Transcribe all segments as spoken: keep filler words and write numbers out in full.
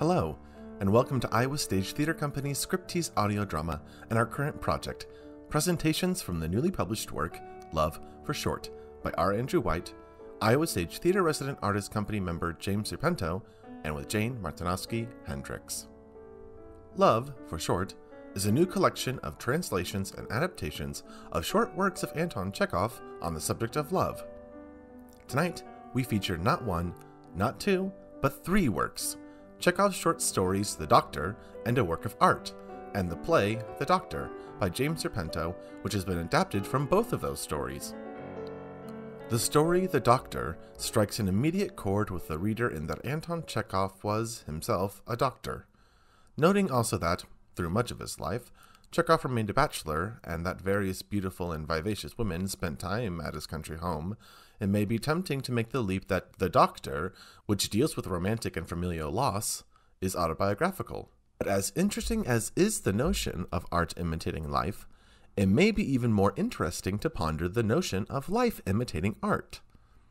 Hello, and welcome to Iowa Stage Theatre Company's Scriptease audio drama and our current project, presentations from the newly published work, Love for Short, by R. Andrew White, Iowa Stage Theatre Resident Artist Company member James Serpento, and with Jane Martsinovsky Hendricks. Love for Short is a new collection of translations and adaptations of short works of Anton Chekhov on the subject of love. Tonight, we feature not one, not two, but three works: Chekhov's short stories The Doctor and a work of art, and the play The Doctor by James Serpento, which has been adapted from both of those stories. The story The Doctor strikes an immediate chord with the reader in that Anton Chekhov was, himself, a doctor. Noting also that, through much of his life, Chekhov remained a bachelor, and that various beautiful and vivacious women spent time at his country home, it may be tempting to make the leap that The Doctor, which deals with romantic and familial loss, is autobiographical. But as interesting as is the notion of art imitating life, it may be even more interesting to ponder the notion of life imitating art.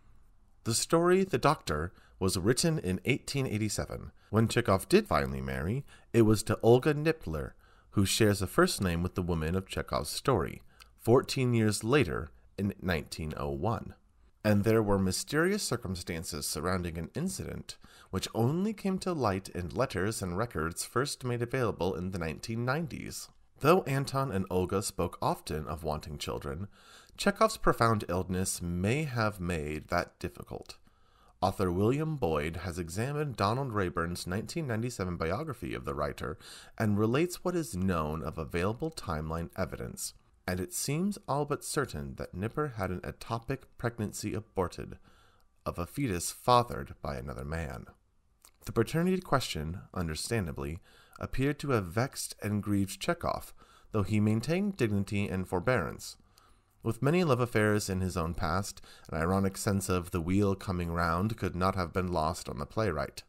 The story The Doctor was written in eighteen eighty-seven. When Chekhov did finally marry, it was to Olga Bibler, who shares a first name with the woman of Chekhov's story, fourteen years later in nineteen oh one. And there were mysterious circumstances surrounding an incident which only came to light in letters and records first made available in the nineteen nineties. Though Anton and Olga spoke often of wanting children, Chekhov's profound illness may have made that difficult. Author William Boyd has examined Donald Rayburn's nineteen ninety-seven biography of the writer and relates what is known of available timeline evidence, and it seems all but certain that Nipper had an ectopic pregnancy aborted, of a fetus fathered by another man. The paternity question, understandably, appeared to have vexed and grieved Chekhov, though he maintained dignity and forbearance. With many love affairs in his own past, an ironic sense of the wheel coming round could not have been lost on the playwright.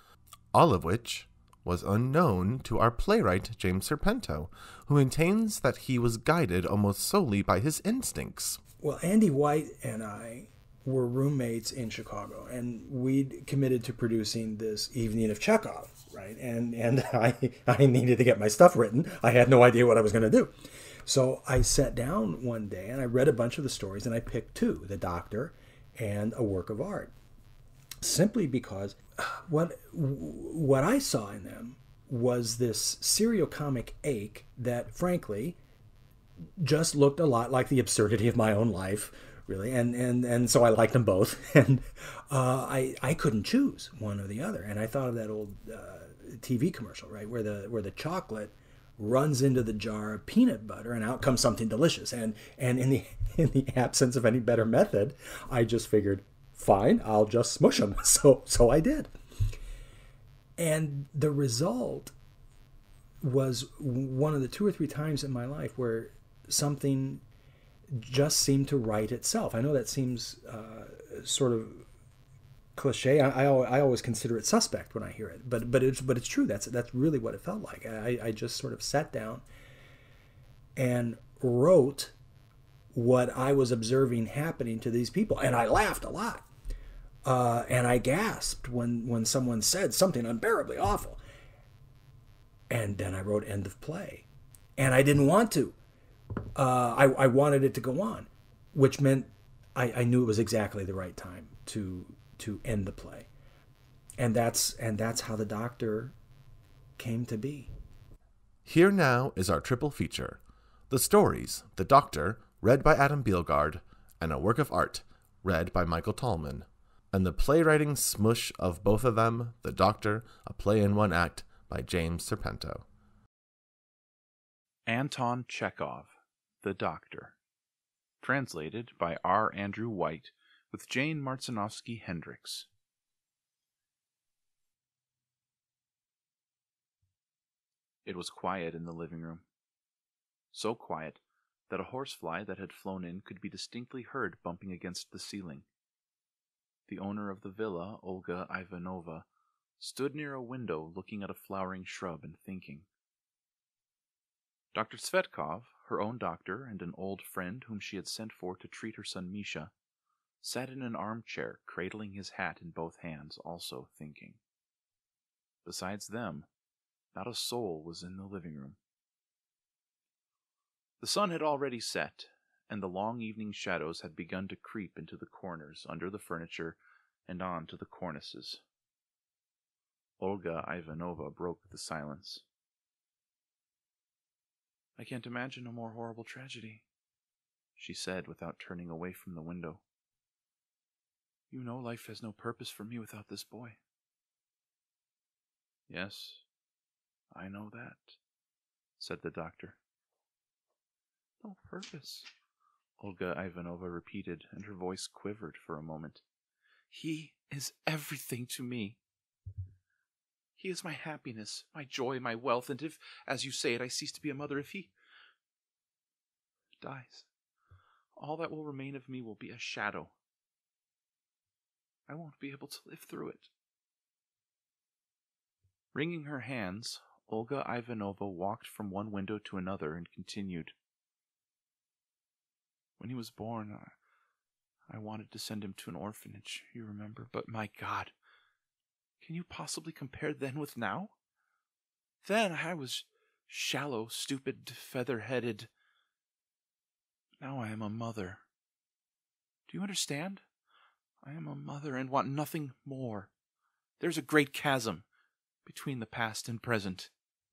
All of which was unknown to our playwright James Serpento, who maintains that he was guided almost solely by his instincts. Well, Andy White and I were roommates in Chicago, and we'd committed to producing this Evening of Chekhov, right? And and I I needed to get my stuff written. I had no idea what I was going to do. So I sat down one day and I read a bunch of the stories, and I picked two, The Doctor and a work of art, simply because what what I saw in them was this serio-comic ache that, frankly, just looked a lot like the absurdity of my own life, really, and and, and so I liked them both, and uh, I I couldn't choose one or the other, and I thought of that old uh, T V commercial, right, where the where the chocolate runs into the jar of peanut butter and out comes something delicious, and and in the in the absence of any better method, I just figured, fine, I'll just smush them. So so I did. And the result was one of the two or three times in my life where something just seemed to write itself. I know that seems uh, sort of cliche. I, I I always consider it suspect when I hear it, but but it's but it's true. That's that's really what it felt like. I I just sort of sat down and wrote what I was observing happening to these people, and I laughed a lot. Uh, and I gasped when, when someone said something unbearably awful. And then I wrote End of Play. And I didn't want to. Uh, I, I wanted it to go on, which meant I, I knew it was exactly the right time to to end the play. And that's and that's how The Doctor came to be. Here now is our triple feature: the stories, The Doctor, read by Adam Beilgard, and a work of art, read by Michael Tallman. And the playwriting smush of both of them, The Doctor, a play in one act, by James Serpento. Anton Chekhov, The Doctor. Translated by R. Andrew White, with Jane Martsinovsky Hendricks. It was quiet in the living room. So quiet that a horsefly that had flown in could be distinctly heard bumping against the ceiling. The owner of the villa, Olga Ivanova, stood near a window looking at a flowering shrub and thinking. Doctor Svetkov, her own doctor and an old friend whom she had sent for to treat her son Misha, sat in an armchair cradling his hat in both hands, also thinking. Besides them, not a soul was in the living room. The sun had already set, and the long evening shadows had begun to creep into the corners, under the furniture, and on to the cornices. Olga Ivanova broke the silence. "I can't imagine a more horrible tragedy," she said without turning away from the window. "You know life has no purpose for me without this boy." "Yes, I know that," said the doctor. "No purpose," Olga Ivanova repeated, and her voice quivered for a moment. "He is everything to me. He is my happiness, my joy, my wealth, and if, as you say it, I cease to be a mother, if he dies, all that will remain of me will be a shadow. I won't be able to live through it." Wringing her hands, Olga Ivanova walked from one window to another and continued. "When he was born, I, I wanted to send him to an orphanage, you remember, but my God, can you possibly compare then with now? Then I was shallow, stupid, feather-headed. Now I am a mother. Do you understand? I am a mother and want nothing more. There's a great chasm between the past and present."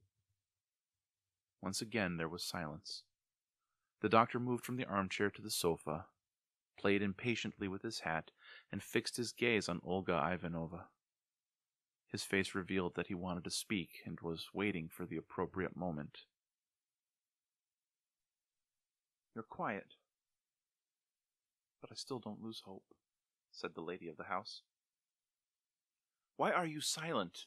Once again there was silence. The doctor moved from the armchair to the sofa, played impatiently with his hat, and fixed his gaze on Olga Ivanova. His face revealed that he wanted to speak and was waiting for the appropriate moment. "You're quiet, but I still don't lose hope," said the lady of the house. "Why are you silent?"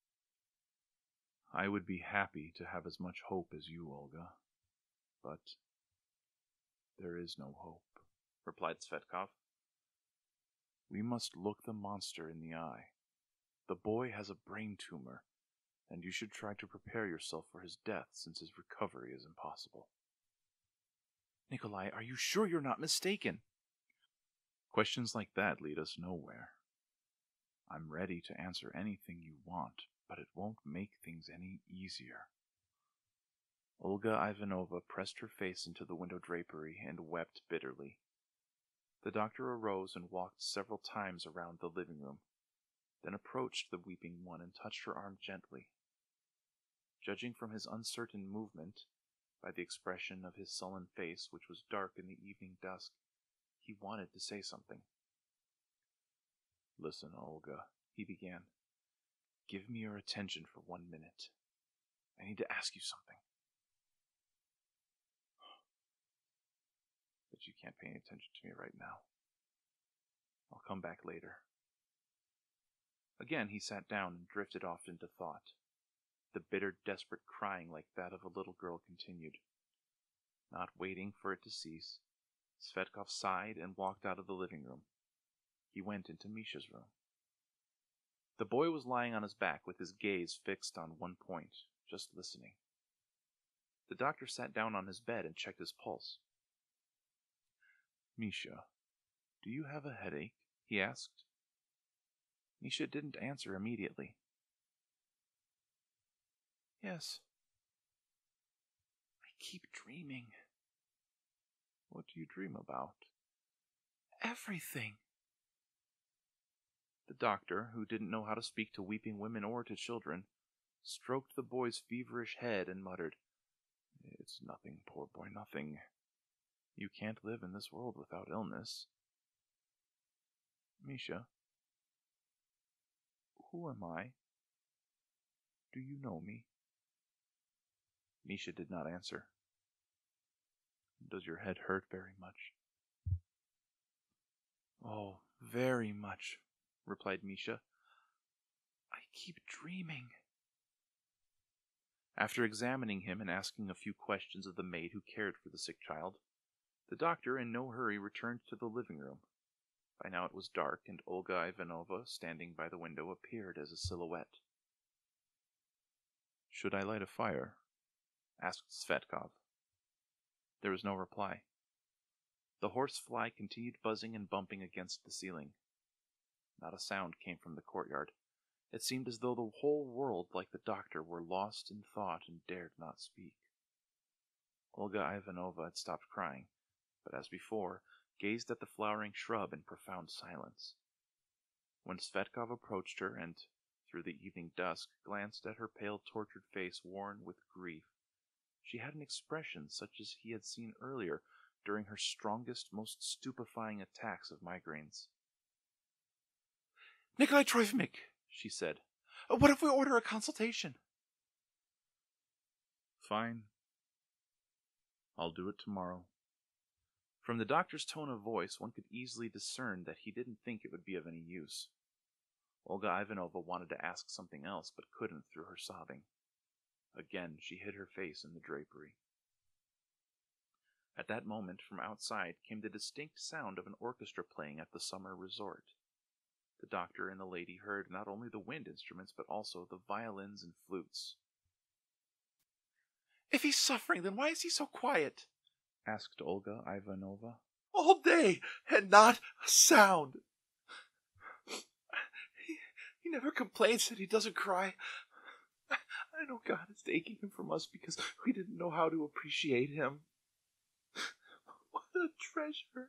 "I would be happy to have as much hope as you, Olga, but there is no hope," replied Chekhov. "We must look the monster in the eye. The boy has a brain tumor, and you should try to prepare yourself for his death, since his recovery is impossible." "Nikolai, are you sure you're not mistaken?" "Questions like that lead us nowhere. I'm ready to answer anything you want, but it won't make things any easier." Olga Ivanova pressed her face into the window drapery and wept bitterly. The doctor arose and walked several times around the living room, then approached the weeping one and touched her arm gently. Judging from his uncertain movement, by the expression of his sullen face, which was dark in the evening dusk, he wanted to say something. "Listen, Olga," he began. "Give me your attention for one minute. I need to ask you something." "But you can't pay any attention to me right now. I'll come back later." Again he sat down and drifted off into thought. The bitter, desperate crying like that of a little girl continued. Not waiting for it to cease, Chekhov sighed and walked out of the living room. He went into Misha's room. The boy was lying on his back with his gaze fixed on one point, just listening. The doctor sat down on his bed and checked his pulse. "Misha, do you have a headache?" he asked. Misha didn't answer immediately. "Yes. I keep dreaming." "What do you dream about?" "Everything." The doctor, who didn't know how to speak to weeping women or to children, stroked the boy's feverish head and muttered, "It's nothing, poor boy, nothing. You can't live in this world without illness." "Misha, who am I? Do you know me?" Misha did not answer. "Does your head hurt very much?" "Oh, very much," replied Misha. "I keep dreaming." After examining him and asking a few questions of the maid who cared for the sick child, the doctor in no hurry returned to the living room. By now it was dark, and Olga Ivanova, standing by the window, appeared as a silhouette. "Should I light a fire?" asked Chekhov. There was no reply. The horsefly continued buzzing and bumping against the ceiling. Not a sound came from the courtyard, It seemed as though the whole world, like the doctor, were lost in thought and dared not speak. Olga Ivanova had stopped crying, but as before, gazed at the flowering shrub in profound silence. When Svetkov approached her and, through the evening dusk, glanced at her pale, tortured face worn with grief, she had an expression such as he had seen earlier during her strongest, most stupefying attacks of migraines. "Nikolai Trofimych," she said, "what if we order a consultation?" "Fine. I'll do it tomorrow." From the doctor's tone of voice, one could easily discern that he didn't think it would be of any use. Olga Ivanova wanted to ask something else, but couldn't through her sobbing. Again, she hid her face in the drapery. At that moment, from outside, came the distinct sound of an orchestra playing at the summer resort. The doctor and the lady heard not only the wind instruments, but also the violins and flutes. "If he's suffering, then why is he so quiet?" asked Olga Ivanova. "All day, and not a sound. He, he never complains that he doesn't cry. I know God is taking him from us because we didn't know how to appreciate him. What a treasure."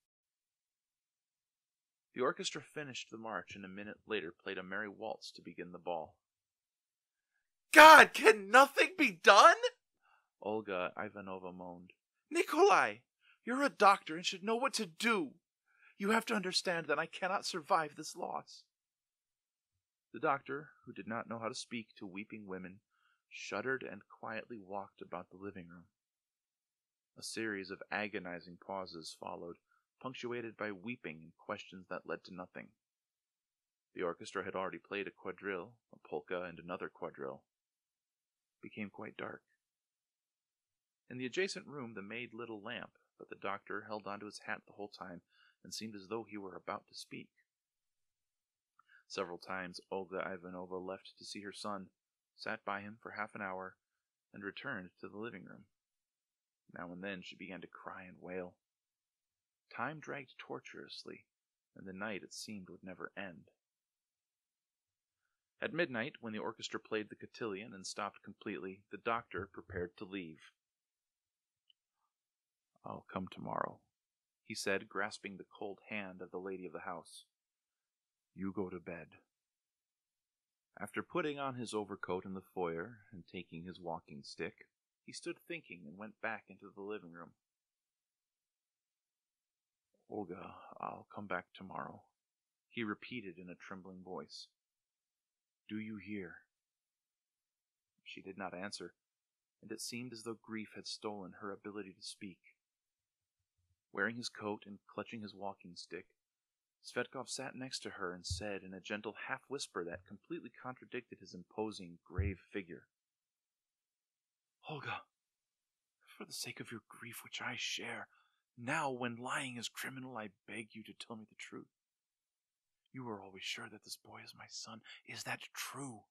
The orchestra finished the march and a minute later played a merry waltz to begin the ball. "God, can nothing be done?" Olga Ivanova moaned. "Nikolai, you're a doctor and should know what to do. You have to understand that I cannot survive this loss." The doctor, who did not know how to speak to weeping women, shuddered and quietly walked about the living room. A series of agonizing pauses followed, punctuated by weeping and questions that led to nothing. The orchestra had already played a quadrille, a polka, and another quadrille. It became quite dark. In the adjacent room the maid lit a lamp, but the doctor held onto his hat the whole time and seemed as though he were about to speak. Several times Olga Ivanova left to see her son, sat by him for half an hour, and returned to the living room. Now and then she began to cry and wail. Time dragged tortuously, and the night, it seemed, would never end. At midnight, when the orchestra played the cotillion and stopped completely, the doctor prepared to leave. "I'll come tomorrow," he said, grasping the cold hand of the lady of the house. "You go to bed." After putting on his overcoat in the foyer and taking his walking stick, he stood thinking and went back into the living room. "Olga, I'll come back tomorrow," he repeated in a trembling voice. "Do you hear?" She did not answer, and it seemed as though grief had stolen her ability to speak. Wearing his coat and clutching his walking stick, Svetkov sat next to her and said in a gentle half-whisper that completely contradicted his imposing, grave figure, "Olga, for the sake of your grief, which I share, now, when lying is criminal, I beg you to tell me the truth. You were always sure that this boy is my son. Is that true?"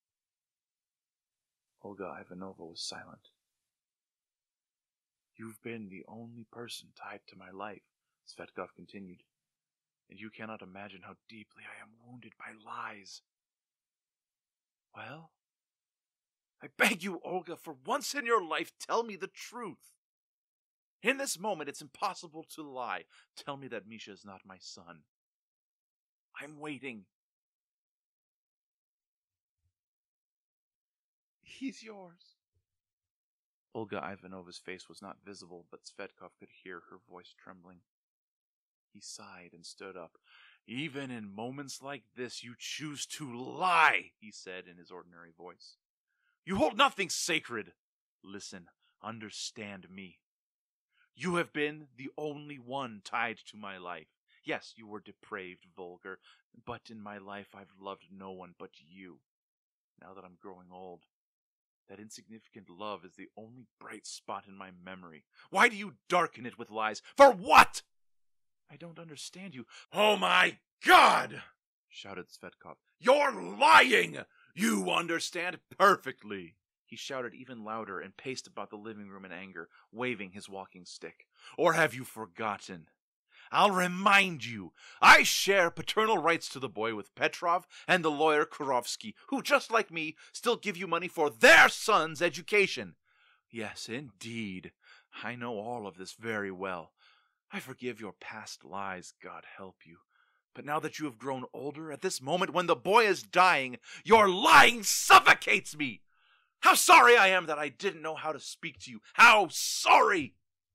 Olga Ivanova was silent. "You've been the only person tied to my life," Svetkov continued, "and you cannot imagine how deeply I am wounded by lies." "Well, I beg you, Olga, for once in your life, tell me the truth. In this moment, it's impossible to lie. Tell me that Misha is not my son. I'm waiting." "He's yours." Olga Ivanova's face was not visible, but Svetkov could hear her voice trembling. He sighed and stood up. "Even in moments like this, you choose to lie," he said in his ordinary voice. "You hold nothing sacred. Listen, understand me. You have been the only one tied to my life. Yes, you were depraved, vulgar, but in my life I've loved no one but you. Now that I'm growing old, that insignificant love is the only bright spot in my memory. Why do you darken it with lies? For what? I don't understand you." "Oh my God!" shouted Svetkov. "You're lying! You understand perfectly!" He shouted even louder and paced about the living room in anger, waving his walking stick. "Or have you forgotten? I'll remind you, I share paternal rights to the boy with Petrov and the lawyer Kurovsky, who, just like me, still give you money for their son's education. Yes, indeed. I know all of this very well. I forgive your past lies, God help you. But now that you have grown older, at this moment when the boy is dying, your lying suffocates me. How sorry I am that I didn't know how to speak to you. How sorry!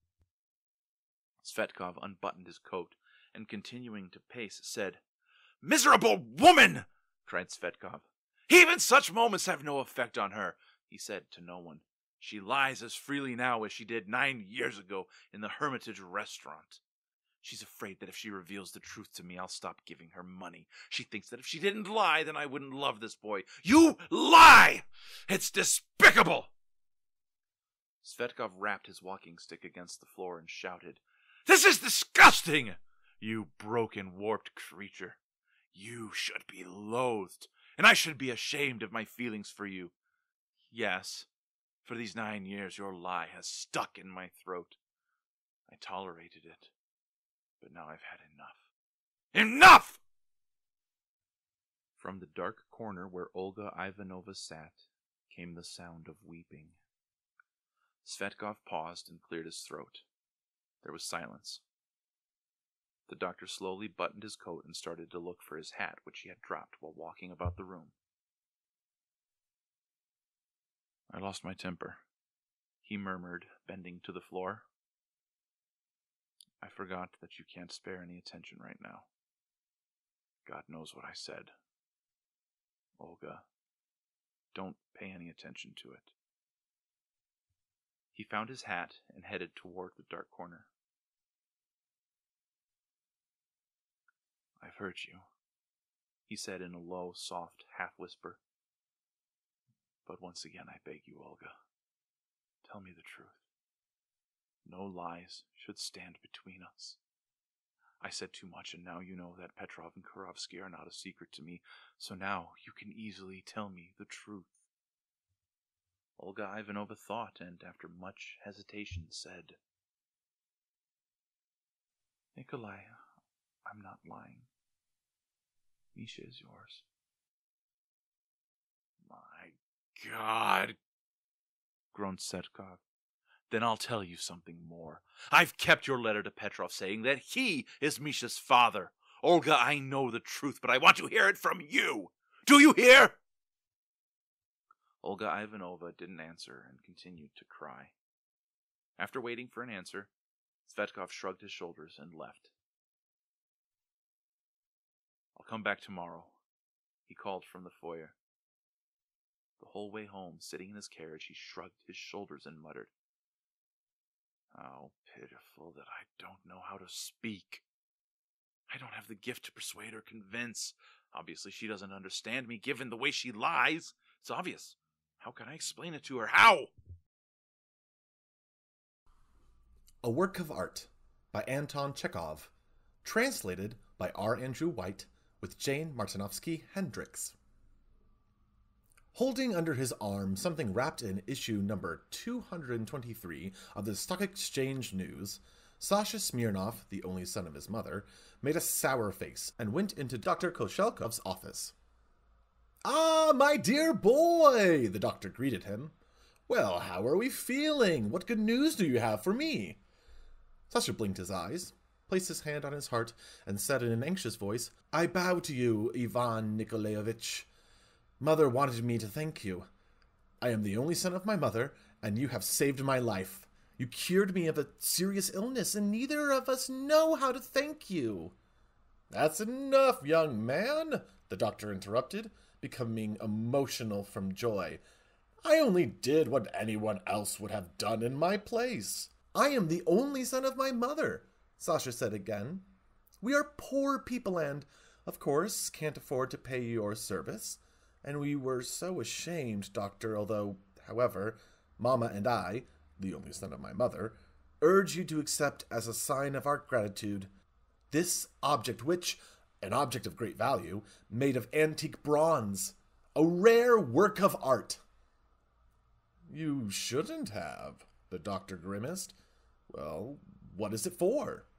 Svetkov unbuttoned his coat and, continuing to pace, said, "Miserable woman!" cried Svetkov. "Even such moments have no effect on her," he said to no one. "She lies as freely now as she did nine years ago in the Hermitage restaurant. She's afraid that if she reveals the truth to me, I'll stop giving her money. She thinks that if she didn't lie, then I wouldn't love this boy. You lie! It's despicable!" Svetkov rapped his walking stick against the floor and shouted, "This is disgusting! You broken, warped creature. You should be loathed, and I should be ashamed of my feelings for you. Yes, for these nine years your lie has stuck in my throat. I tolerated it, but now I've had enough. Enough!" From the dark corner where Olga Ivanova sat came the sound of weeping. Svetkov paused and cleared his throat. There was silence. The doctor slowly buttoned his coat and started to look for his hat, which he had dropped while walking about the room. "I lost my temper," he murmured, bending to the floor. "I forgot that you can't spare any attention right now. God knows what I said. Olga, don't pay any attention to it." He found his hat and headed toward the dark corner. "I've hurt you," he said in a low, soft half-whisper. "But once again I beg you, Olga, tell me the truth. No lies should stand between us. I said too much, and now you know that Petrov and Kurovsky are not a secret to me, so now you can easily tell me the truth." Olga Ivanova thought, and after much hesitation said, "Nikolai, I'm not lying. Misha is yours." "My God," groaned Svetkov. "Then I'll tell you something more. I've kept your letter to Petrov saying that he is Misha's father. Olga, I know the truth, but I want to hear it from you. Do you hear?" Olga Ivanova didn't answer and continued to cry. After waiting for an answer, Svetkov shrugged his shoulders and left. "I'll come back tomorrow," he called from the foyer. The whole way home, sitting in his carriage, he shrugged his shoulders and muttered, "How pitiful that I don't know how to speak. I don't have the gift to persuade or convince. Obviously, she doesn't understand me, given the way she lies. It's obvious. How can I explain it to her? How?" A Work of Art by Anton Chekhov, translated by R. Andrew White, with Jane Martsinovsky Hendricks. Holding under his arm something wrapped in issue number two hundred twenty-three of the Stock Exchange News, Sasha Smirnov, the only son of his mother, made a sour face and went into Doctor Koshelkov's office. "Ah, my dear boy," the doctor greeted him. "Well, how are we feeling? What good news do you have for me?" Sasha blinked his eyes, placed his hand on his heart, and said in an anxious voice, "I bow to you, Ivan Nikolaevich. Mother wanted me to thank you. I am the only son of my mother, and you have saved my life. You cured me of a serious illness, and neither of us know how to thank you." "That's enough, young man," the doctor interrupted, becoming emotional from joy. "I only did what anyone else would have done in my place." "I am the only son of my mother," Sasha said again. "We are poor people and, of course, can't afford to pay your service. And we were so ashamed, doctor, although, however, Mama and I, the only son of my mother, urge you to accept as a sign of our gratitude this object which, an object of great value, made of antique bronze, a rare work of art." "You shouldn't have," the doctor grimaced. "Well, what is it for?"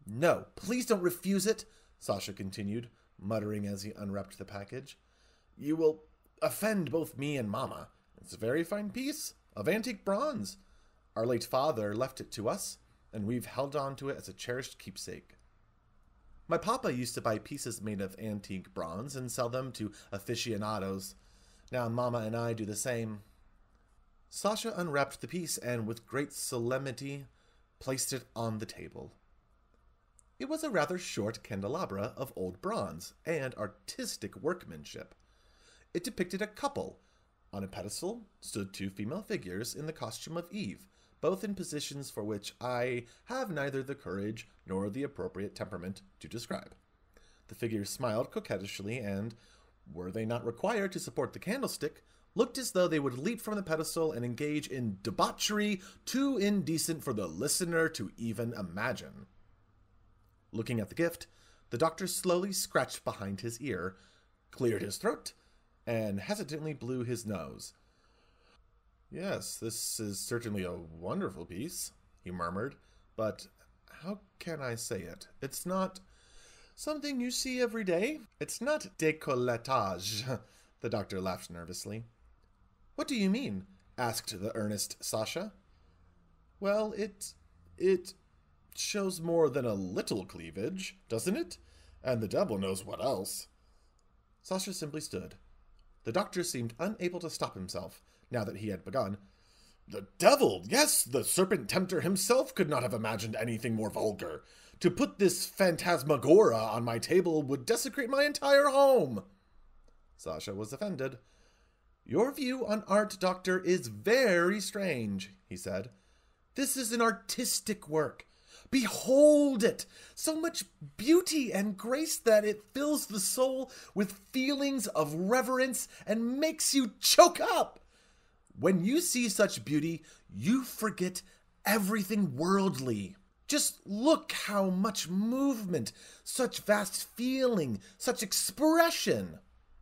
No, please don't refuse it, Sasha continued, muttering as he unwrapped the package. You will offend both me and Mama. It's a very fine piece of antique bronze. Our late father left it to us, and we've held on to it as a cherished keepsake. My papa used to buy pieces made of antique bronze and sell them to aficionados. Now Mama and I do the same. Sasha unwrapped the piece and, with great solemnity, placed it on the table. It was a rather short candelabra of old bronze and artistic workmanship. It depicted a couple. On a pedestal stood two female figures in the costume of Eve, both in positions for which I have neither the courage nor the appropriate temperament to describe. The figures smiled coquettishly and, were they not required to support the candlestick, looked as though they would leap from the pedestal and engage in debauchery too indecent for the listener to even imagine. Looking at the gift, the doctor slowly scratched behind his ear, cleared his throat, and hesitantly blew his nose. Yes, this is certainly a wonderful piece, he murmured, but how can I say it? It's not something you see every day. It's not décolletage. The doctor laughed nervously. What do you mean? Asked the earnest Sasha. Well, it... it... shows more than a little cleavage, doesn't it? And the devil knows what else. Sasha simply stood. The doctor seemed unable to stop himself, now that he had begun. The devil! Yes, the serpent tempter himself could not have imagined anything more vulgar. To put this phantasmagora on my table would desecrate my entire home. Sasha was offended. Your view on art, Doctor, is very strange, he said. This is an artistic work. Behold it! So much beauty and grace that it fills the soul with feelings of reverence and makes you choke up. When you see such beauty, you forget everything worldly. Just look how much movement, such vast feeling, such expression.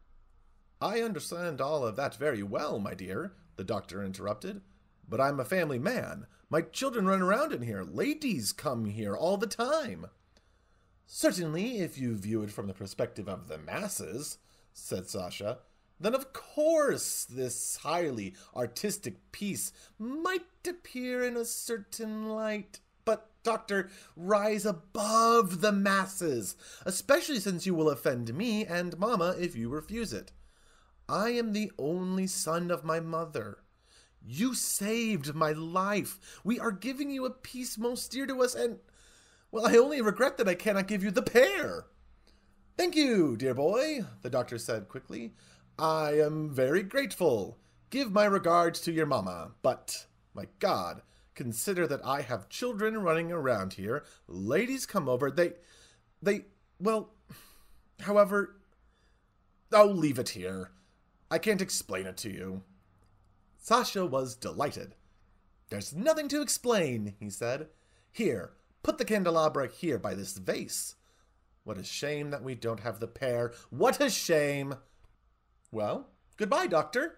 I understand all of that very well, my dear, the doctor interrupted. But I'm a family man. My children run around in here. Ladies come here all the time. Certainly, if you view it from the perspective of the masses, said Sasha, then of course this highly artistic piece might appear in a certain light. But, Doctor, rise above the masses, especially since you will offend me and Mama if you refuse it. I am the only son of my mother. You saved my life. We are giving you a piece most dear to us, and, well, I only regret that I cannot give you the pair. Thank you, dear boy, the doctor said quickly. I am very grateful. Give my regards to your Mama, but, my God, consider that I have children running around here. Ladies come over. They, they, well, however, I'll leave it here. I can't explain it to you. Sasha was delighted. There's nothing to explain, he said. Here, put the candelabra here by this vase. What a shame that we don't have the pair. What a shame! Well, goodbye, Doctor.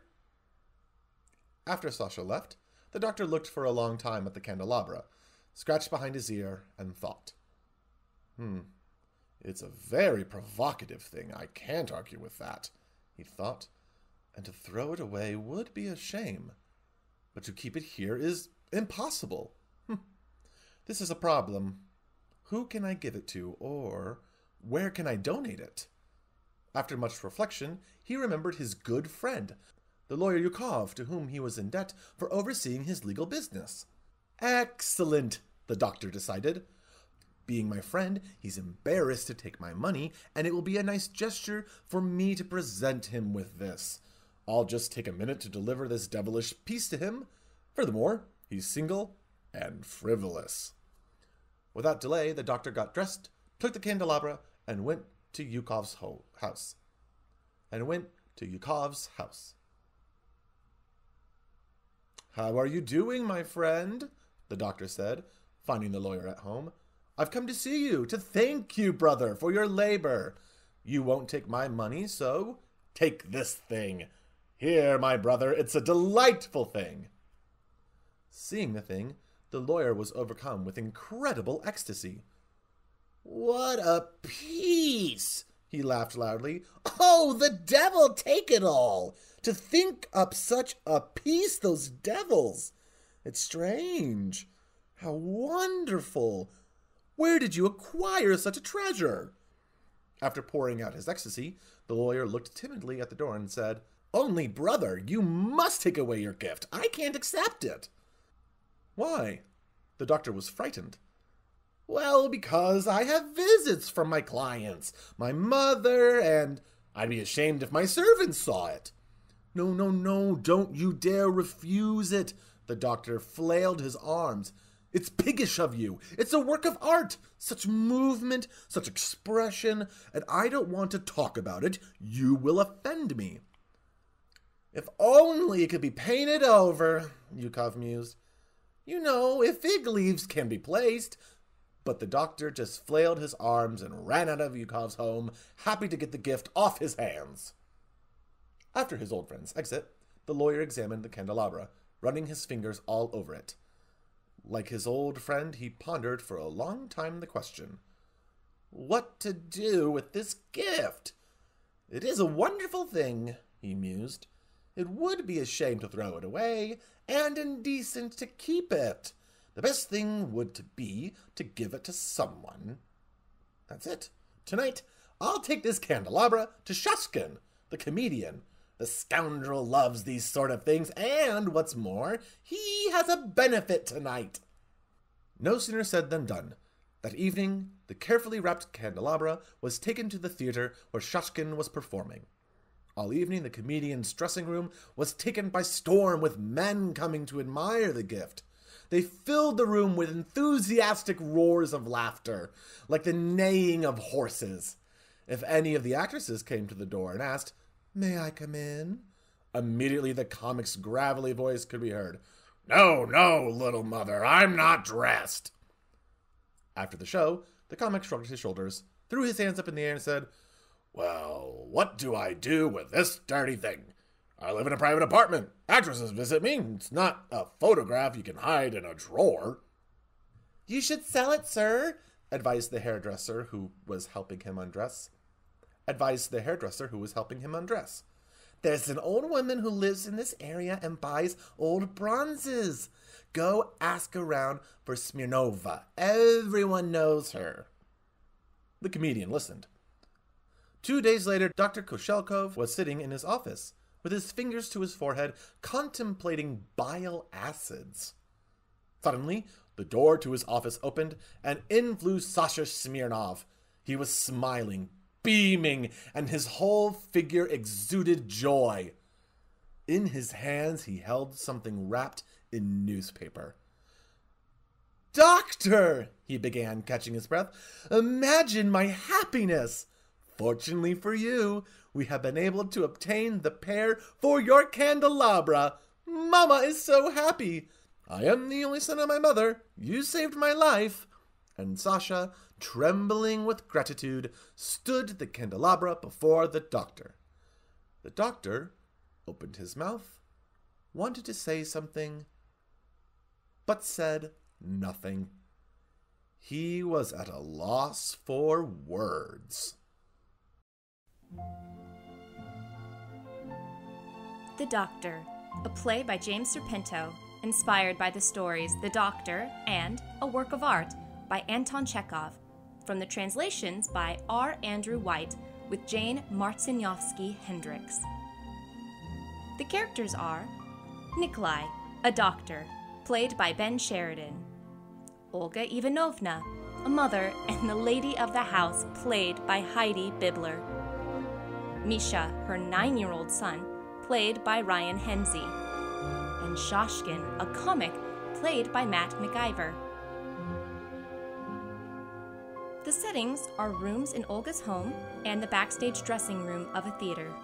After Sasha left, the doctor looked for a long time at the candelabra, scratched behind his ear, and thought. Hmm, it's a very provocative thing. I can't argue with that, he thought. And to throw it away would be a shame. But to keep it here is impossible. Hm. This is a problem. Who can I give it to, or where can I donate it? After much reflection, he remembered his good friend, the lawyer Chekhov, to whom he was in debt for overseeing his legal business. Excellent, the doctor decided. Being my friend, he's embarrassed to take my money, and it will be a nice gesture for me to present him with this. I'll just take a minute to deliver this devilish piece to him. Furthermore, he's single and frivolous. Without delay, the doctor got dressed, took the candelabra, and went to Chekhov's ho- house. And went to Chekhov's house. How are you doing, my friend? The doctor said, finding the lawyer at home. I've come to see you, to thank you, brother, for your labor. You won't take my money, so take this thing. Here, my brother, it's a delightful thing. Seeing the thing, the lawyer was overcome with incredible ecstasy. What a piece! He laughed loudly. Oh, the devil take it all! To think up such a piece, those devils! It's strange. How wonderful! Where did you acquire such a treasure? After pouring out his ecstasy, the lawyer looked timidly at the door and said, Only, brother, you must take away your gift. I can't accept it. Why? The doctor was frightened. Well, because I have visits from my clients, my mother, and I'd be ashamed if my servants saw it. No, no, no, don't you dare refuse it. The doctor flailed his arms. It's piggish of you. It's a work of art. Such movement, such expression, and I don't want to talk about it. You will offend me. If only it could be painted over, Chekhov mused. You know, if fig leaves can be placed. But the doctor just flailed his arms and ran out of Chekhov's home, happy to get the gift off his hands. After his old friend's exit, the lawyer examined the candelabra, running his fingers all over it. Like his old friend, he pondered for a long time the question, what to do with this gift? It is a wonderful thing, he mused. It would be a shame to throw it away, and indecent to keep it. The best thing would to be to give it to someone. That's it. Tonight, I'll take this candelabra to Shashkin, the comedian. The scoundrel loves these sort of things, and what's more, he has a benefit tonight. No sooner said than done. That evening, the carefully wrapped candelabra was taken to the theater where Shashkin was performing. All evening, the comedian's dressing room was taken by storm with men coming to admire the gift. They filled the room with enthusiastic roars of laughter, like the neighing of horses. If any of the actresses came to the door and asked, May I come in? Immediately the comic's gravelly voice could be heard. No, no, little mother, I'm not dressed. After the show, the comic shrugged his shoulders, threw his hands up in the air and said, Well, what do I do with this dirty thing? I live in a private apartment. Actresses visit me. It's not a photograph you can hide in a drawer. You should sell it, sir, advised the hairdresser who was helping him undress. Advised the hairdresser who was helping him undress. There's an old woman who lives in this area and buys old bronzes. Go ask around for Smirnova. Everyone knows her. The comedian listened. Two days later, Doctor Koshelkov was sitting in his office, with his fingers to his forehead, contemplating bile acids. Suddenly, the door to his office opened, and in flew Sasha Smirnov. He was smiling, beaming, and his whole figure exuded joy. In his hands, he held something wrapped in newspaper. Doctor, he began, catching his breath, imagine my happiness. Fortunately for you, we have been able to obtain the pair for your candelabra. Mama is so happy. I am the only son of my mother. You saved my life. And Sasha, trembling with gratitude, stood the candelabra before the doctor. The doctor opened his mouth, wanted to say something, but said nothing. He was at a loss for words. The Doctor, a play by James Serpento, inspired by the stories The Doctor and A Work of Art by Anton Chekhov, from the translations by R. Andrew White with Jane Martsinovsky Hendricks. The characters are Nikolai, a doctor, played by Ben Sheridan; Olga Ivanovna, a mother and the lady of the house, played by Heidi Bibler; Misha, her nine-year-old son, played by Ryan Henzi; and Shashkin, a comic, played by Matt McIver. The settings are rooms in Olga's home and the backstage dressing room of a theater.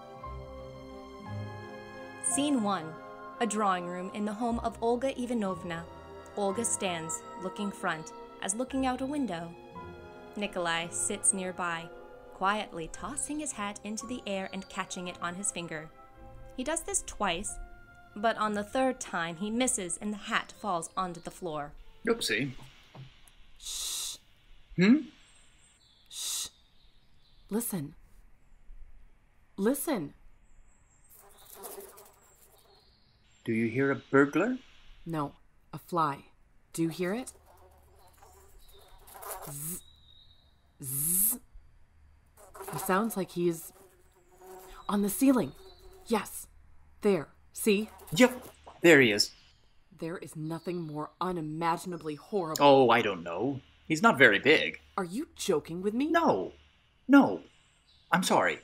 Scene one, a drawing room in the home of Olga Ivanovna. Olga stands, looking front, as looking out a window. Nikolai sits nearby, quietly tossing his hat into the air and catching it on his finger. He does this twice, but on the third time he misses and the hat falls onto the floor. Oopsie. Shh. Hmm? Listen. Listen. Do you hear a burglar? No, a fly. Do you hear it? Zzz. Zzz. He sounds like he's on the ceiling. Yes. There. See? Yep. There he is. There is nothing more unimaginably horrible. Oh, I don't know. He's not very big. Are you joking with me? No. No. I'm sorry.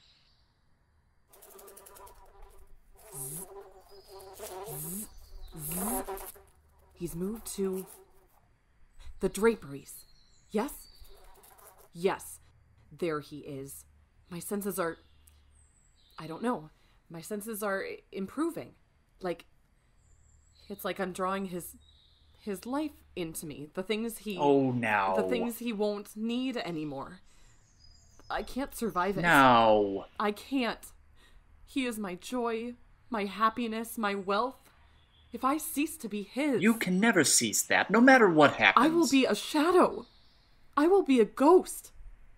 Zzz. Zzz. Zzz. He's moved to the draperies. Yes? Yes. There he is. My senses are... I don't know. My senses are improving. Like, it's like I'm drawing his his life into me. The things he... Oh, now. The things he won't need anymore. I can't survive it. Now. I can't. He is my joy, my happiness, my wealth. If I cease to be his... You can never cease that, no matter what happens. I will be a shadow. I will be a ghost.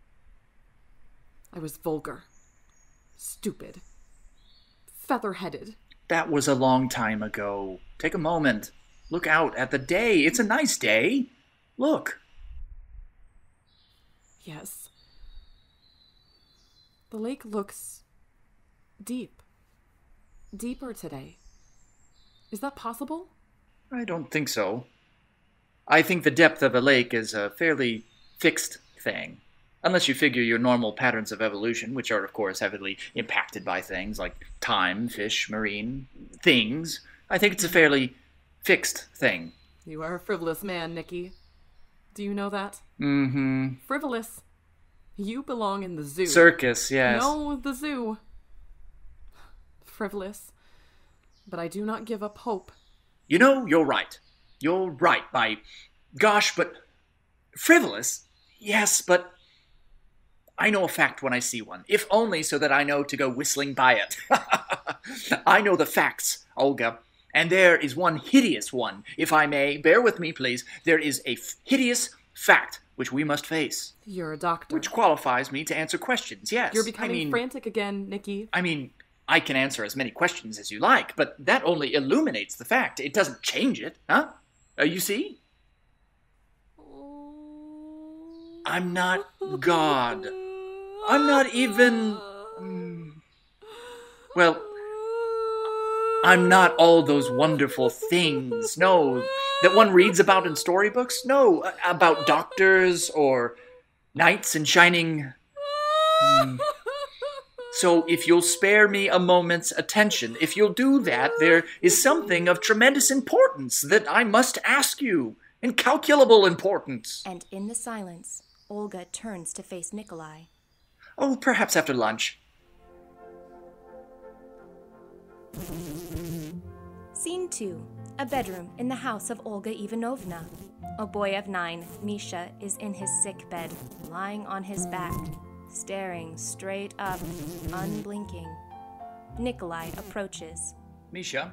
I was vulgar. Stupid. Feather-headed. That was a long time ago. Take a moment. Look out at the day. It's a nice day. Look. Yes. The lake looks deep. Deeper today. Is that possible? I don't think so. I think the depth of a lake is a fairly fixed thing. Unless you figure your normal patterns of evolution, which are, of course, heavily impacted by things like time, fish, marine, things. I think it's a fairly fixed thing. You are a frivolous man, Nicky. Do you know that? Mm-hmm. Frivolous. You belong in the zoo. Circus, yes. No, the zoo. Frivolous. But I do not give up hope. You know, you're right. You're right, by gosh, but frivolous? Yes, but I know a fact when I see one, if only so that I know to go whistling by it. I know the facts, Olga, and there is one hideous one, if I may. Bear with me, please. There is a f- hideous fact which we must face. You're a doctor. Which qualifies me to answer questions, yes. You're becoming I mean, frantic again, Nicky. I mean, I can answer as many questions as you like, but that only illuminates the fact. It doesn't change it, huh? Uh, you see? I'm not God. I'm not even... Mm, well, I'm not all those wonderful things, no, that one reads about in storybooks. No, about doctors or knights in shining... Mm. So if you'll spare me a moment's attention, if you'll do that, there is something of tremendous importance that I must ask you. Incalculable importance. And in the silence, Olga turns to face Nikolai. Oh, perhaps after lunch. Scene two. A bedroom in the house of Olga Ivanovna. A boy of nine, Misha, is in his sick bed, lying on his back, staring straight up, unblinking. Nikolai approaches. Misha?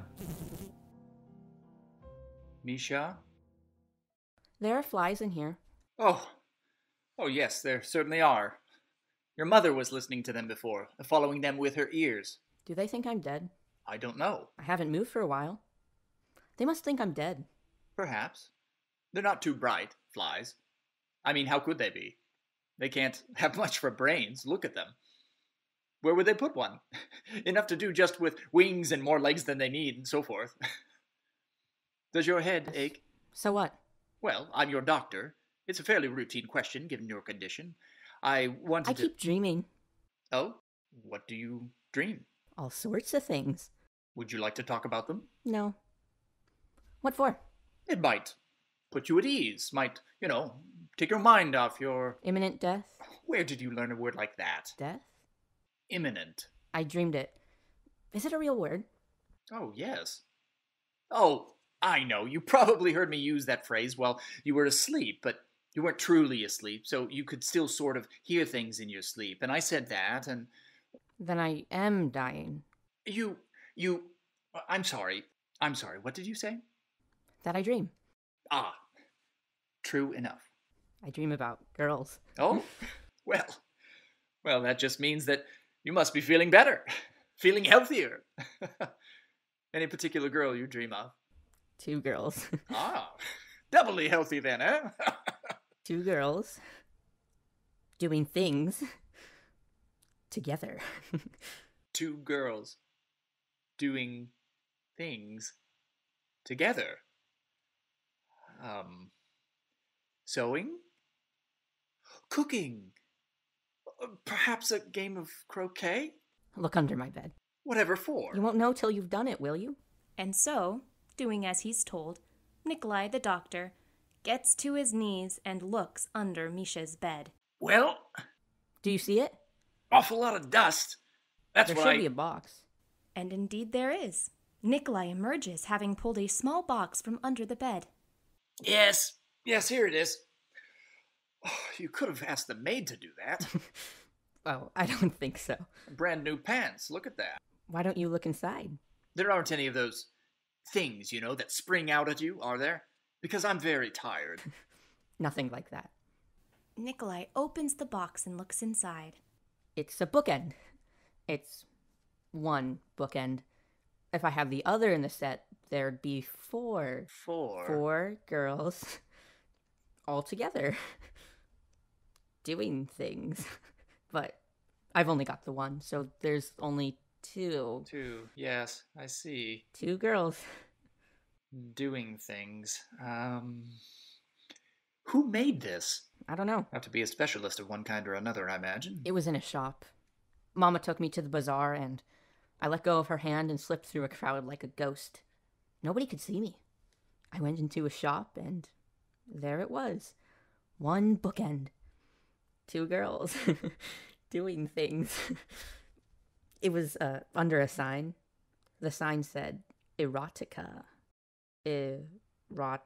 Misha? There are flies in here. Oh. Oh, yes, there certainly are. Your mother was listening to them before, following them with her ears. Do they think I'm dead? I don't know. I haven't moved for a while. They must think I'm dead. Perhaps. They're not too bright, flies. I mean, how could they be? They can't have much for brains. Look at them. Where would they put one? Enough to do just with wings and more legs than they need, and so forth. Does your head ache? So what? Well, I'm your doctor. It's a fairly routine question, given your condition. I wanted I to... keep dreaming. Oh? What do you dream? All sorts of things. Would you like to talk about them? No. What for? It might put you at ease. Might, you know, take your mind off your... Imminent death? Where did you learn a word like that? Death? Imminent. I dreamed it. Is it a real word? Oh, yes. Oh, I know. You probably heard me use that phrase while you were asleep, but you weren't truly asleep, so you could still sort of hear things in your sleep. And I said that, and... Then I am dying. You, you... I'm sorry. I'm sorry. What did you say? That I dream. Ah, true enough. I dream about girls. Oh, well, Well, that just means that you must be feeling better, feeling healthier. Any particular girl you dream of? Two girls. Ah, doubly healthy then, eh? Two girls doing things together. Two girls doing things together. Um, sewing? Cooking? Perhaps a game of croquet? Look under my bed. Whatever for? You won't know till you've done it, will you? And so, doing as he's told, Nikolai, the doctor, gets to his knees and looks under Misha's bed. Well, Do you see it? awful lot of dust. That's There what should I... be a box. And indeed there is. Nikolai emerges, having pulled a small box from under the bed. Yes, yes, here it is. Oh, you could have asked the maid to do that. Well, I don't think so. Brand new pants, look at that. Why don't you look inside? There aren't any of those things, you know, that spring out at you, are there? Because I'm very tired. Nothing like that. Nikolai opens the box and looks inside. It's a bookend. It's one bookend. If I have the other in the set, there'd be four. Four. Four girls all together doing things. But I've only got the one, so there's only two. Two, yes, I see. Two girls. Doing things. Um, who made this? I don't know. Have to be a specialist of one kind or another, I imagine. It was in a shop. Mama took me to the bazaar, and I let go of her hand and slipped through a crowd like a ghost. Nobody could see me. I went into a shop, and there it was. One bookend. Two girls doing things. It was uh, under a sign. The sign said, erotica. Erotica?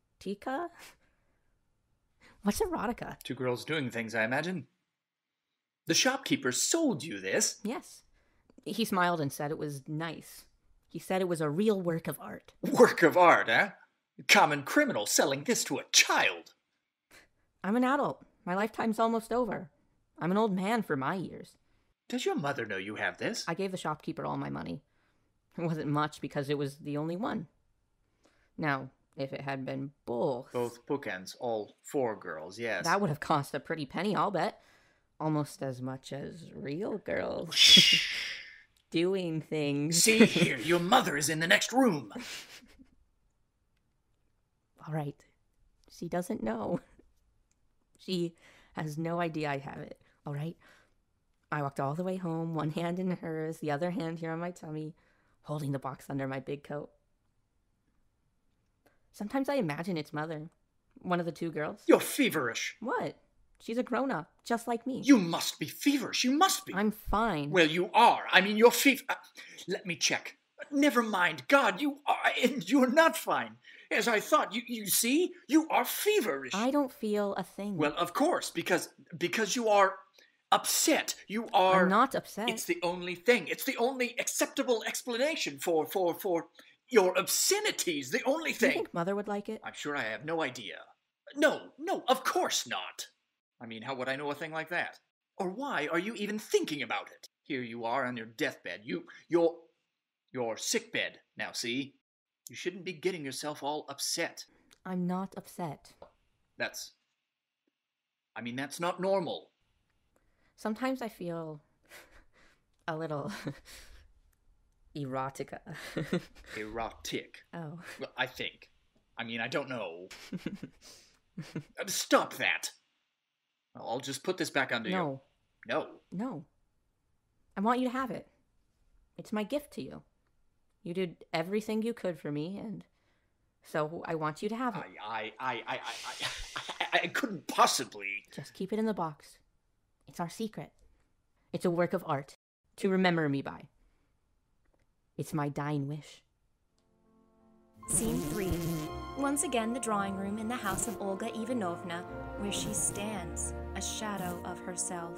What's erotica? Two girls doing things, I imagine. The shopkeeper sold you this. Yes. He smiled and said it was nice. He said it was a real work of art. Work of art, eh? Common criminal selling this to a child. I'm an adult. My lifetime's almost over. I'm an old man for my years. Does your mother know you have this? I gave the shopkeeper all my money. It wasn't much because it was the only one. Now, if it had been both... Both bookends, all four girls, yes. That would have cost a pretty penny, I'll bet. Almost as much as real girls. Shh. Doing things. See here, your mother is in the next room. All right. She doesn't know. She has no idea I have it. All right? I walked all the way home, one hand in hers, the other hand here on my tummy, holding the box under my big coat. Sometimes I imagine it's Mother. One of the two girls. You're feverish. What? She's a grown-up, just like me. You must be feverish. You must be. I'm fine. Well, you are. I mean, you're fever... Uh, let me check. Never mind. God, you are... And you're not fine. As I thought. You, you see? You are feverish. I don't feel a thing. Well, of course, because because you are upset. You are... I'm not upset. It's the only thing. It's the only acceptable explanation for, for, for your obscenities. The only Do you thing. think Mother would like it? I'm sure I have no idea. No, no, of course not. I mean, how would I know a thing like that? Or why are you even thinking about it? Here you are on your deathbed. You, your, your sick bed. Now, see? You shouldn't be getting yourself all upset. I'm not upset. That's... I mean, that's not normal. Sometimes I feel a little erotica. Erotic. Oh. Well, I think. I mean, I don't know. Stop that. I'll just put this back under No. you. No. No. I want you to have it. It's my gift to you. You did everything you could for me, and so I want you to have it. I, I, I, I, I, I, I couldn't possibly. Just keep it in the box. It's our secret. It's a work of art to remember me by. It's my dying wish. Scene three. Once again, the drawing room in the house of Olga Ivanovna, where she stands, a shadow of herself.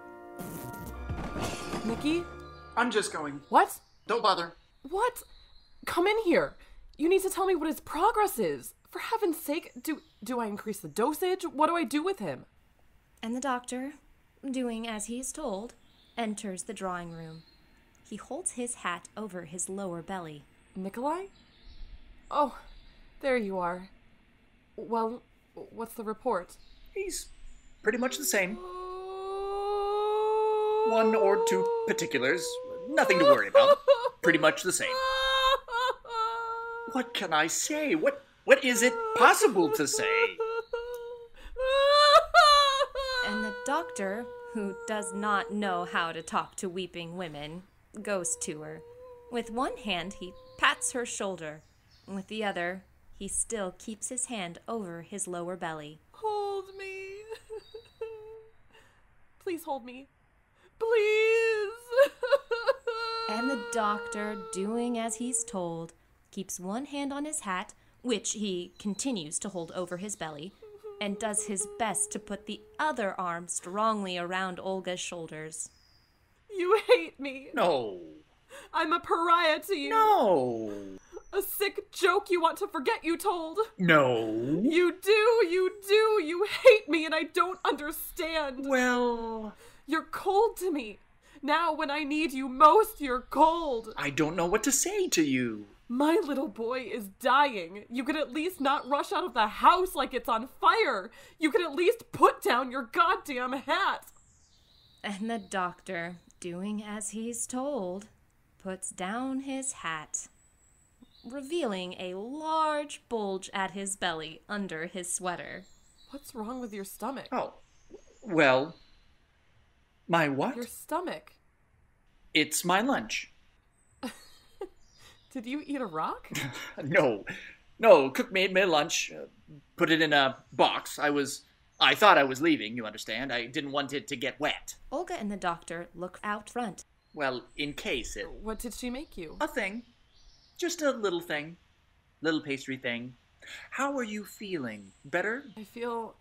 Nikki? I'm just going. What? Don't bother. What? Come in here. You need to tell me what his progress is. For heaven's sake, do do I increase the dosage? What do I do with him? And the doctor, doing as he is told, enters the drawing room. He holds his hat over his lower belly. Nikolai? Oh, there you are. Well, what's the report? He's pretty much the same. One or two particulars. Nothing to worry about. Pretty much the same. What can I say? What What is it possible to say? And the doctor, who does not know how to talk to weeping women, goes to her. With one hand, he pats her shoulder. With the other, he still keeps his hand over his lower belly. Hold me. Please hold me. Please. And the doctor, doing as he's told, keeps one hand on his hat, which he continues to hold over his belly, and does his best to put the other arm strongly around Olga's shoulders. You hate me. No. I'm a pariah to you. No. A sick joke you want to forget you told. No. You do, you do. You hate me and I don't understand. Well... You're cold to me. Now when I need you most, you're cold. I don't know what to say to you. My little boy is dying. You could at least not rush out of the house like it's on fire. You could at least put down your goddamn hat. And the doctor, doing as he's told, puts down his hat, revealing a large bulge at his belly under his sweater. What's wrong with your stomach? Oh, well... My what? Your stomach. It's my lunch. Did you eat a rock? No. No, Cook made me lunch, uh, put it in a box. I was... I thought I was leaving, you understand. I didn't want it to get wet. Olga and the doctor look out front. Well, in case it... What did she make you? A thing. Just a little thing. Little pastry thing. How are you feeling? Better? I feel...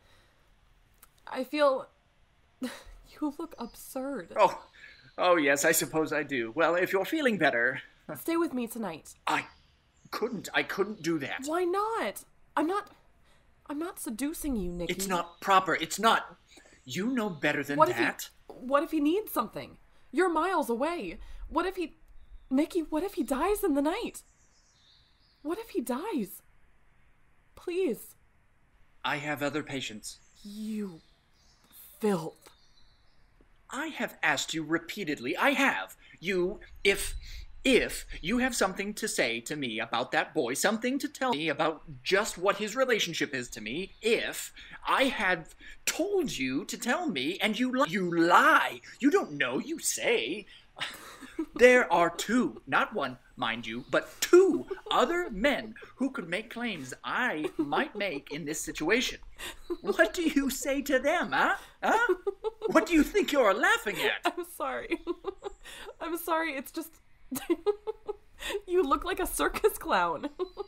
I feel... You look absurd. Oh, oh yes, I suppose I do. Well, if you're feeling better... Stay with me tonight. I couldn't. I couldn't do that. Why not? I'm not... I'm not seducing you, Nicky. It's not proper. It's not... You know better than what that. If he, what if he needs something? You're miles away. What if he... Nicky, what if he dies in the night? What if he dies? Please. I have other patients. You... filth. I have asked you repeatedly. I have. You, if, if you have something to say to me about that boy, something to tell me about just what his relationship is to me, if I had told you to tell me and you li- you lie. You don't know, you say. There are two, not one, mind you, but two other men who could make claims I might make in this situation. What do you say to them, huh? Huh? What do you think you're laughing at? I'm sorry. I'm sorry, it's just... You look like a circus clown.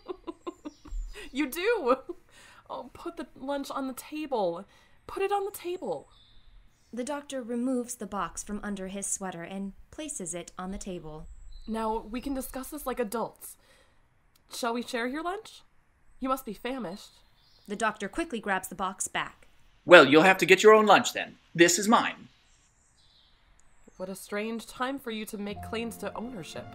You do. Oh, put the lunch on the table. Put it on the table. The doctor removes the box from under his sweater and places it on the table. Now, we can discuss this like adults. Shall we share your lunch? You must be famished. The doctor quickly grabs the box back. Well, you'll have to get your own lunch then. This is mine. What a strange time for you to make claims to ownership.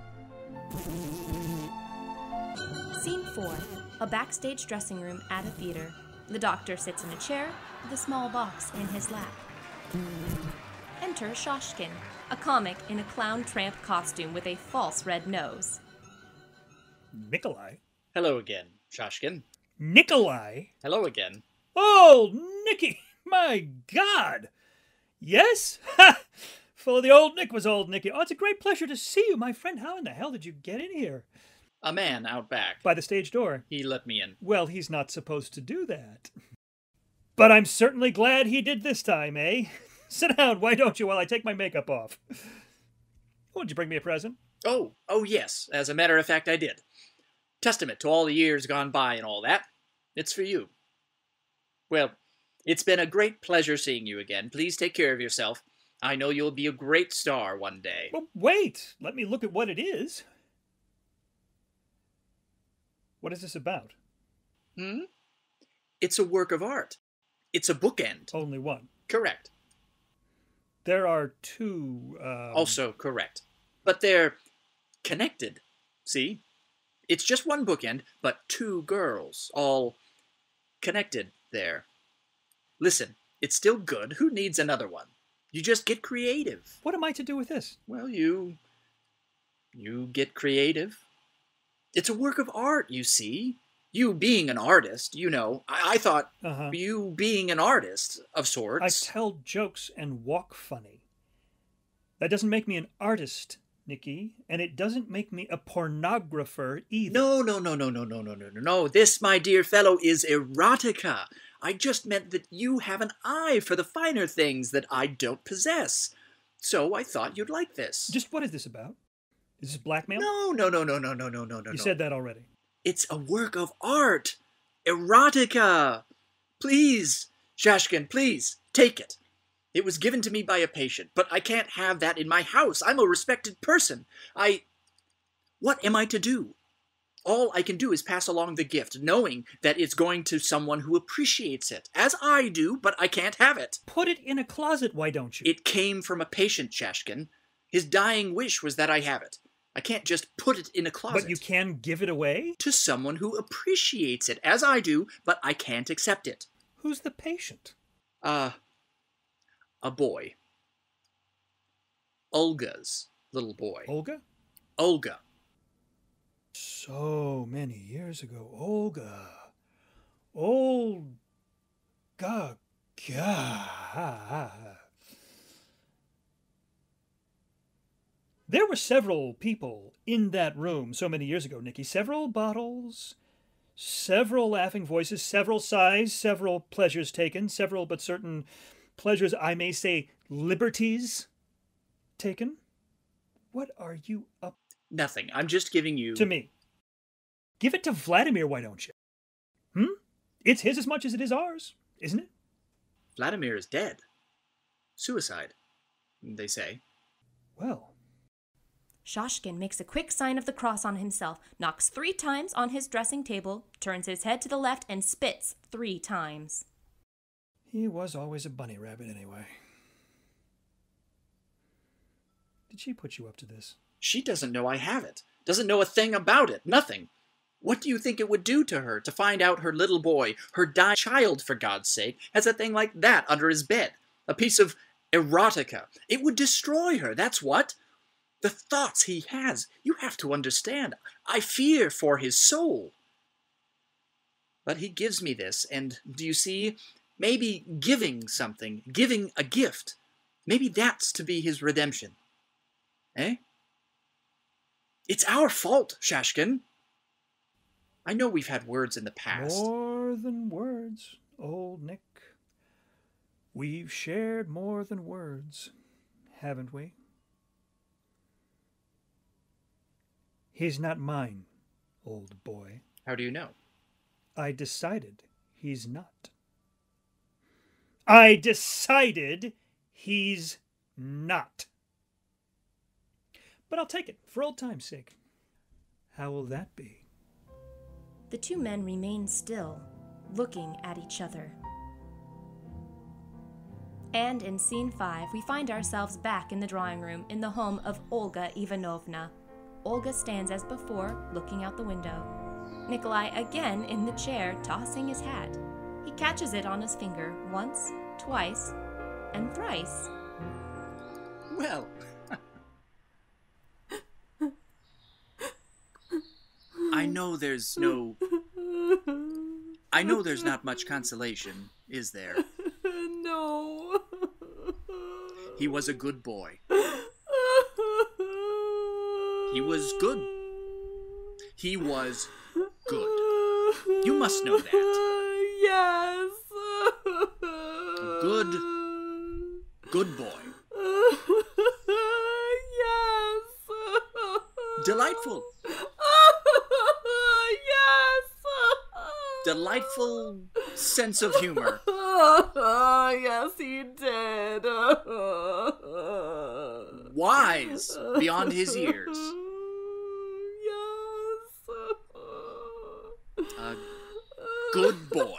Scene four. A backstage dressing room at a theater. The doctor sits in a chair with a small box in his lap. Enter Shoshkin, a comic in a clown tramp costume with a false red nose. Nikolai? Hello again, Shoshkin. Nikolai? Hello again. Oh, Nicky! My God! Yes? Ha! For the old Nick was old Nicky. Oh, it's a great pleasure to see you, my friend. How in the hell did you get in here? A man out back. By the stage door. He let me in. Well, he's not supposed to do that. But I'm certainly glad he did this time, eh? Sit down, why don't you, while I take my makeup off. Oh, did you bring me a present? Oh, oh yes. As a matter of fact, I did. Testament to all the years gone by and all that. It's for you. Well, it's been a great pleasure seeing you again. Please take care of yourself. I know you'll be a great star one day. Well, wait. Let me look at what it is. What is this about? Hmm? It's a work of art. It's a bookend. Only one. Correct. There are two... Um... Also correct. But they're connected, see? It's just one bookend, but two girls, all connected there. Listen, it's still good. Who needs another one? You just get creative. What am I to do with this? Well, you... you get creative. It's a work of art, you see. You being an artist, you know, I, I thought uh-huh. you being an artist of sorts. I tell jokes and walk funny. That doesn't make me an artist, Nikki, and it doesn't make me a pornographer either. No, no, no, no, no, no, no, no, no, no. This, my dear fellow, is erotica. I just meant that you have an eye for the finer things that I don't possess. So I thought you'd like this. Just what is this about? Is this blackmail? No, no, no, no, no, no, no, no, no. You said that already. It's a work of art. Erotica. Please, Shashkin, please, take it. It was given to me by a patient, but I can't have that in my house. I'm a respected person. I... What am I to do? All I can do is pass along the gift, knowing that it's going to someone who appreciates it, as I do, but I can't have it. Put it in a closet, why don't you? It came from a patient, Shashkin. His dying wish was that I have it. I can't just put it in a closet. But you can give it away? To someone who appreciates it, as I do, but I can't accept it. Who's the patient? Uh, a boy. Olga's little boy. Olga? Olga. So many years ago, Olga. Olga. God. There were several people in that room so many years ago, Nikki. Several bottles, several laughing voices, several sighs, several pleasures taken, several but certain pleasures, I may say, liberties taken. What are you up Nothing. I'm just giving you... to me? Give it to Vladimir, why don't you? Hmm? It's his as much as it is ours, isn't it? Vladimir is dead. Suicide, they say. Well... Shashkin makes a quick sign of the cross on himself, knocks three times on his dressing table, turns his head to the left, and spits three times. He was always a bunny rabbit anyway. Did she put you up to this? She doesn't know I have it. Doesn't know a thing about it. Nothing. What do you think it would do to her to find out her little boy, her dying child, for God's sake, has a thing like that under his bed? A piece of erotica. It would destroy her, that's what. The thoughts he has, you have to understand. I fear for his soul. But he gives me this, and do you see, maybe giving something, giving a gift, maybe that's to be his redemption. Eh? It's our fault, Shashkin. I know we've had words in the past. More than words, old Nick. We've shared more than words, haven't we? He's not mine, old boy. How do you know? I decided he's not. I decided he's not. But I'll take it, for old time's sake. How will that be? The two men remain still, looking at each other. And in scene five, we find ourselves back in the drawing room in the home of Olga Ivanovna. Olga stands as before, looking out the window. Nikolai again in the chair, tossing his hat. He catches it on his finger once, twice, and thrice. Well... I know there's no... I know there's not much consolation, is there? No. He was a good boy. He was good. He was good. You must know that. Yes. A good, good boy. Yes. Delightful. Yes. Delightful sense of humor. Yes, he did. Wise beyond his years. Yes. A good boy.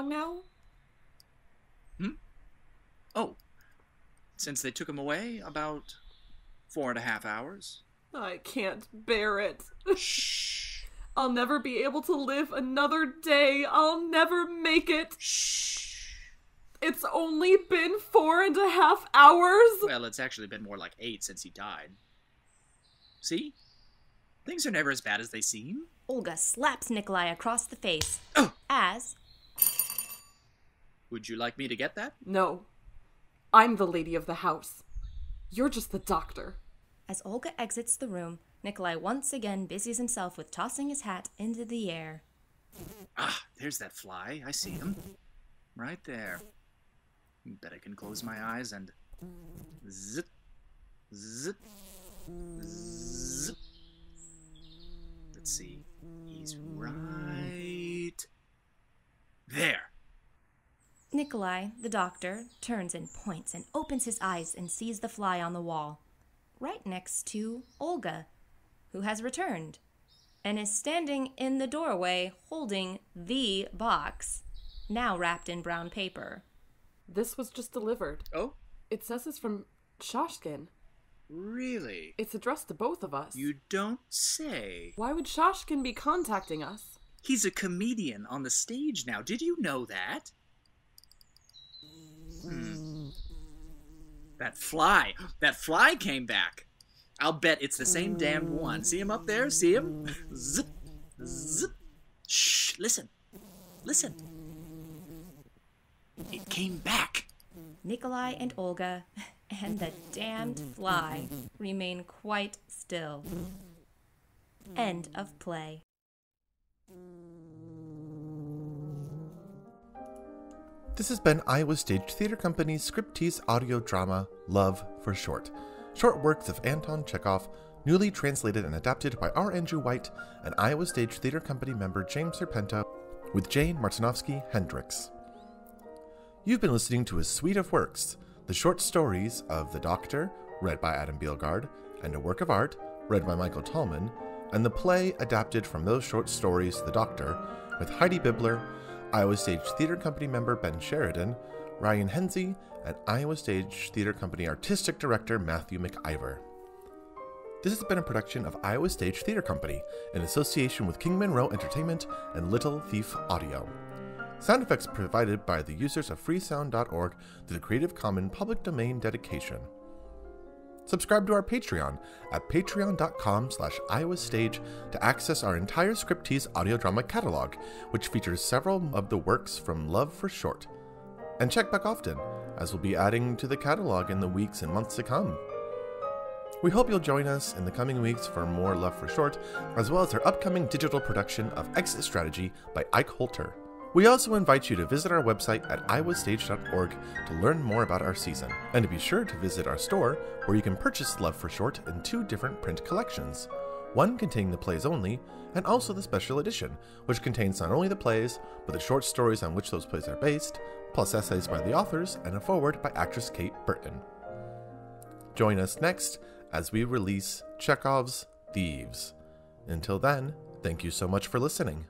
now? Hmm? Oh, since they took him away, about four and a half hours. I can't bear it. Shh. I'll never be able to live another day. I'll never make it. Shh. It's only been four and a half hours. Well, it's actually been more like eight since he died. See? Things are never as bad as they seem. Olga slaps Nikolai across the face Oh. as... Would you like me to get that? No. I'm the lady of the house. You're just the doctor. As Olga exits the room, Nikolai once again busies himself with tossing his hat into the air. Ah, there's that fly. I see him. Right there. Bet I can close my eyes and... Zip. Zip. Zip. Let's see. He's right... there. Nikolai, the doctor, turns and points and opens his eyes and sees the fly on the wall, right next to Olga, who has returned, and is standing in the doorway holding the box, now wrapped in brown paper. This was just delivered. Oh? It says it's from Shashkin. Really? It's addressed to both of us. You don't say. Why would Shashkin be contacting us? He's a comedian on the stage now. Did you know that? Hmm. That fly. That fly came back. I'll bet it's the same damned one. See him up there? See him? Zip. Zip. Shh. Listen. Listen. It came back. Nikolai and Olga and the damned fly remain quite still. End of play. This has been Iowa Stage Theater Company's Scriptease audio drama, Love for Short. Short works of Anton Chekhov, newly translated and adapted by R. Andrew White and Iowa Stage Theater Company member James Serpento, with Jane Martsinovsky Hendricks. You've been listening to a suite of works, the short stories of The Doctor, read by Adam Beilgard, and a work of art, read by Michael Tallman, and the play adapted from those short stories, The Doctor, with Heidi Bibler, Iowa Stage Theater Company member Ben Sheridan, Ryan Henzi, and Iowa Stage Theater Company Artistic Director Matthew McIver. This has been a production of Iowa Stage Theater Company in association with Kingman Row Entertainment and Little Thief Audio. Sound effects provided by the users of freesound dot org through the Creative Commons Public Domain dedication. Subscribe to our Patreon at patreon dot com slash Iowa Stage to access our entire Scriptease audio drama catalog, which features several of the works from Love for Short. And check back often, as we'll be adding to the catalog in the weeks and months to come. We hope you'll join us in the coming weeks for more Love for Short, as well as our upcoming digital production of Exit Strategy by Ike Holter. We also invite you to visit our website at iowa stage dot org to learn more about our season, and to be sure to visit our store, where you can purchase Love for Short in two different print collections, one containing the plays only, and also the special edition, which contains not only the plays, but the short stories on which those plays are based, plus essays by the authors, and a foreword by actress Kate Burton. Join us next as we release Chekhov's Thieves. Until then, thank you so much for listening.